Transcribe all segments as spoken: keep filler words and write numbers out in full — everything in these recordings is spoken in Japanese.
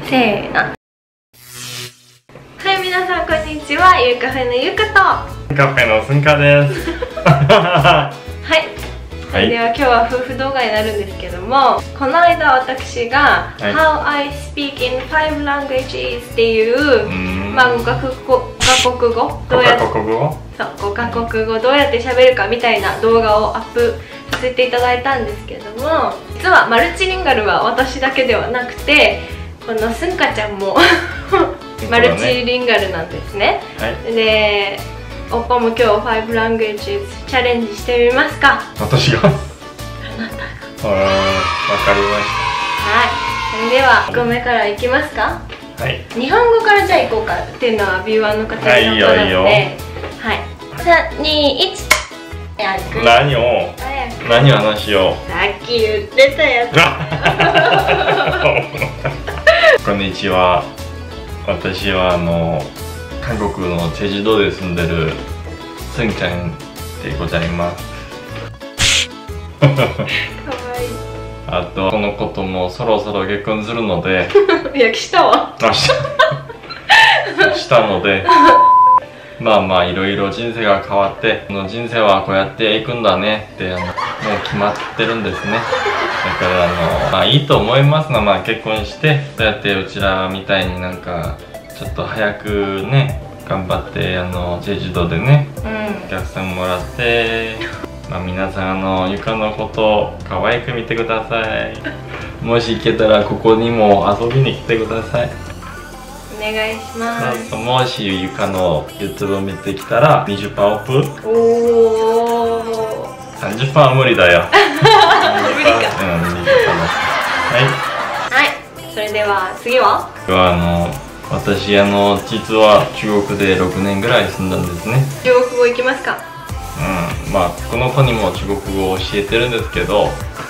せーの。はい、皆さんこんにちは。ゆうカフェのゆうかとカフェのすんかです。 はい、それでは今日は夫婦動画になるんですけども、この間私が、はい、How I Speak in Five Languages っていう、まあごカ国語、どうやってそうごカ国語どうやって喋るかみたいな動画をアップさせていただいたんですけども、実はマルチリンガルは私だけではなくて、このすんかちゃんもマルチリンガルなんですね。はい、で、おっぱも今日ファイブラングエッジチャレンジしてみますか？ 私が？あなたが。 わかりました。 はい、それではいっこめからいきますか？ はい。 日本語からじゃあいこうかっていうのはビューワーの方になったので、はい、いいよいいよ。はい。さん、に、いち。 何を？何を話しよう？ さっき言ってたやつ。こんにちは。私はあの韓国のチェジュ島で住んでるすんちゃんでございます。かわいい。あとこの子ともそろそろ結婚するので。 いや、したわ。 あ、したしたので。まあまあいろいろ人生が変わって、この人生はこうやっていくんだねってあのもう決まってるんですね。だからあのまあいいと思いますが、まあ結婚してそうやってうちらみたいになんかちょっと早くね頑張ってあのチェジュ島でね、うん、お客さんもらって、まあ皆さんあのゆかのこと可愛く見てください。もし行けたらここにも遊びに来てください。 お願いします。 もしゆかの YouTube を見てきたら にじゅっパーセント オフ。 おお。 さんじゅっパーセント は無理だよ。 無理か。うん、にじゅっパーセント。 はい。 はい。それでは次は？ あの私あの実は中国でろくねんぐらい住んだんですね。 中国語いきますか？ うん、まあこの子にも中国語を教えてるんですけど。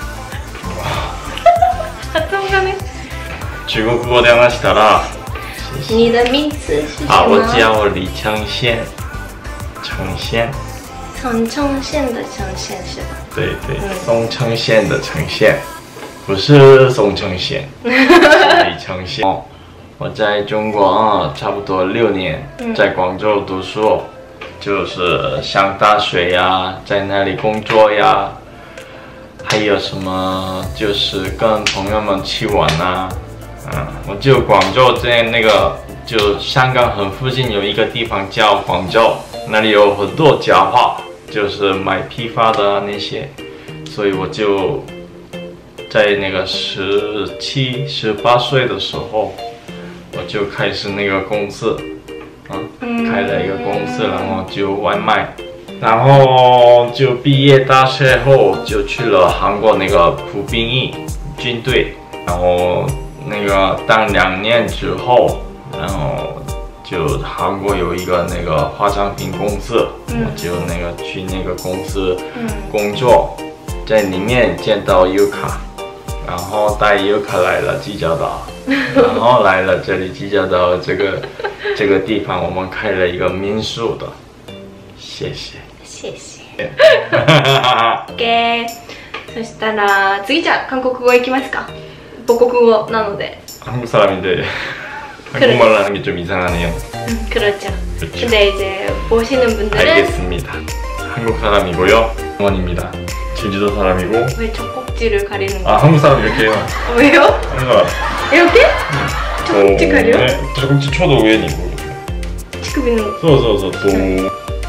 発音がね。 中国語で話したら。 你的名字是什么？ 啊，我叫李承宪，承宪， 从承宪的承宪是吧？ 对对，宋承宪的承宪，不是宋承宪，是李承宪。我在中国啊，差不多六年，在广州读书，就是上大学呀，在那里工作呀，还有什么就是跟朋友们去玩啊。嗯，我就广州在那个，就香港很附近有一个地方叫广州，那里有很多家伙，就是买批发的那些，所以我就在那个十七、十八岁的时候，我就开始那个公司，啊，开了一个公司，然后就外卖，然后就毕业大学后就去了韩国那个服兵役军队，然后。那个当两年之后，然后就韩国有一个那个化妆品公司，嗯、我就那个去那个公司工作，嗯、在里面见到优卡，然后带优卡来了济州岛，然后来了这里济州岛这个这个地方，我们开了一个民宿的，谢谢， 谢谢。OK。そしたら次じゃあ韓国語いきますか？母国語なので。 한국 사람인데 한국말을 하는 게 좀 이상하네요. 음, 그렇죠. 그렇죠. 근데 이제 보시는 분들은 알겠습니다. 한국 사람이고요. 원입니다. 제주도 사람이고. 왜 젖꼭지를 가리는 거야? 아, 한국 사람 이렇게 해요. 어, 왜요? 뭔가 이렇게? 젖꼭지 가려? 네, 젖꼭지 쳐도 웬이고. 치크비는. 써서서 또.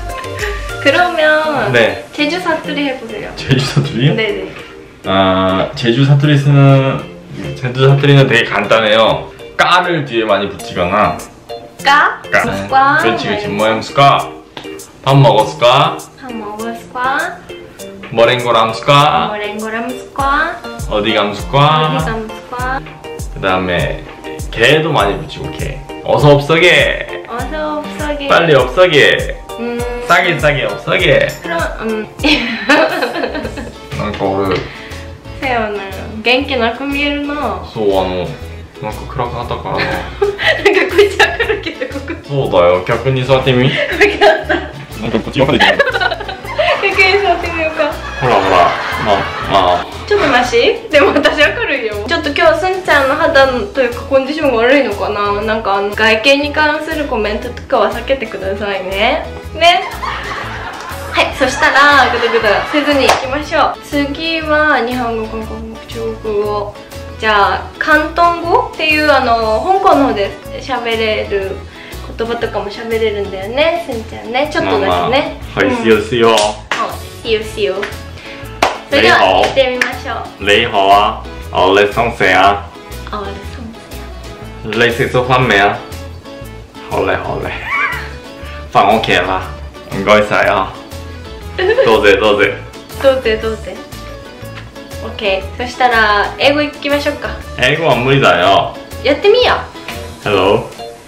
그러면 네. 제주 사투리 해보세요. 제주 사투리요? 네네. 아, 제주 사투리 쓰는 제주 사투리는 되게 간단해요. 까를 뒤에 많이 붙이거나. 까? 까. 까. 그렇지, 그렇지. 뭐 했을까? 밥 먹었을까? 밥 먹었을까? 뭐랭고 람스까? 뭐랭고 람스까? 어디 감스까? 어디 감스까? 그 다음에 개도 많이 붙이고 개. 어서 없어게. 어서 없어게. 빨리 없어게. 음. 싸게 싸게 없어게. 그럼 음. なんか俺。 せやね。元気なく見えるな。 そう、あのなんか暗かったからな。なんかこっち明るいけどここ。 そうだよ、逆に座ってみ。 分かった。 なんかこっち分かれてる。 逆に座ってみようか。 ほらほら、まあまあ。 ちょっとマシ？でも私明るいよ。ちちょっと今日すんちゃんの肌というかコンディションが悪いのかな。なんかあの外見に関するコメントとかは避けてくださいね。ね。はい、そしたらグダグダせずにいきましょう。次は日本語、韓国語、中国語。じゃあ広東語っていうあの香港の方で喋れる言葉とかも喋れるんだよね、すんちゃんね。ちょっとだけね。 はい、しよしよ。 しよしよ。それでは行ってみましょう。 你好啊，我嚟送食啊。 我嚟送食。 你食咗飯未啊？好嘞好嘞，翻屋企啦，唔該晒啊。どうぜどうぜ。 どうぜどうぜ。オッケー。そしたら英語いきましょうか。 英語は無理だよ。 やってみよう。 Hello.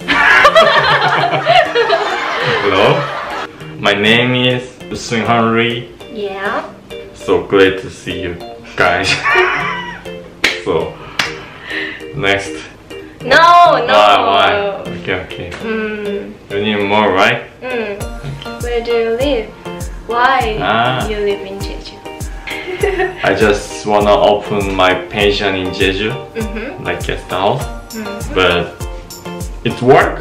Hello. My name is Sun Henry. Yeah. So great to see you guys. So next. No, no. Why? Why? Okay, okay. Mm. You need more, right? Mm. Where do you live? Why Ah. you live in Jeju? I just wanna open my pension in Jeju, Mm-hmm. like guest house, Mm-hmm. but it work.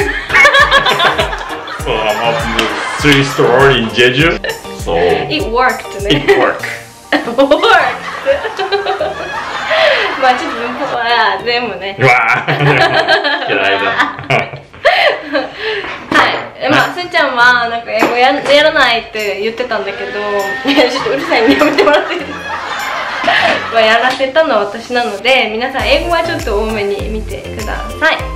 So I'm opening the street store in Jeju. So It worked. it work. Worked. まあちょっと文法はでもね。 うわー嫌いだ。 はい、まあすんちゃんはなんか英語ややらないって言ってたんだけど、いやちょっとうるさいんでやめてもらっていいですか。まあやらせたのは私なので、皆さん英語はちょっと多めに見てください。はい、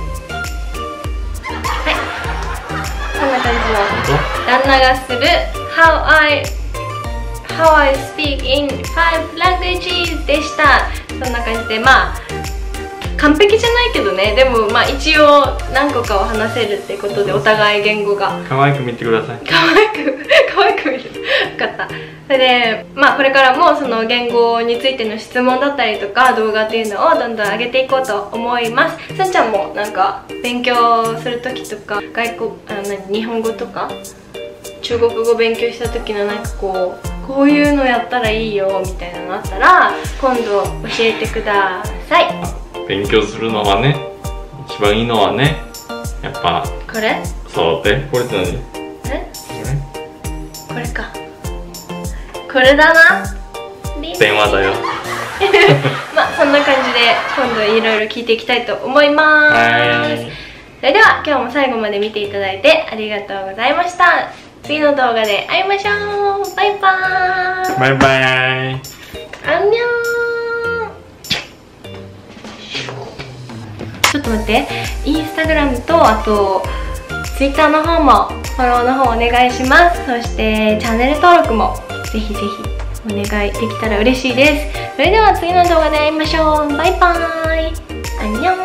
こんな感じの旦那がする How I How I speak in five languages でした。そんな感じで、まあ完璧じゃないけどね、でもまあ一応何個かは話せるってことで、お互い言語が可愛く見てください。 可愛く可愛く見る。分かった。それでまあこれからもその言語についての質問だったりとか動画っていうのをどんどん上げていこうと思います。すんちゃんもなんか勉強する時とか、外国あ何日本語とか中国語勉強した時のなんかこうこういうのやったらいいよみたいなのあったら今度教えてください。 勉強するのはね、一番いいのはね、やっぱこれそうで、これって何？ えこれか、これだな。 電話だよ。 まあそんな感じで今度いろいろ聞いていきたいと思います。それでは今日も最後まで見ていただいてありがとうございました。次の動画で会いましょう。バイバーイ。 バイバイ。 アンニョン。ちょっと待って、インスタグラムとあとツイッターの方もフォローの方お願いします。そしてチャンネル登録もぜひぜひお願いできたら嬉しいです。それでは次の動画で会いましょう。バイバーイ。アンニョン。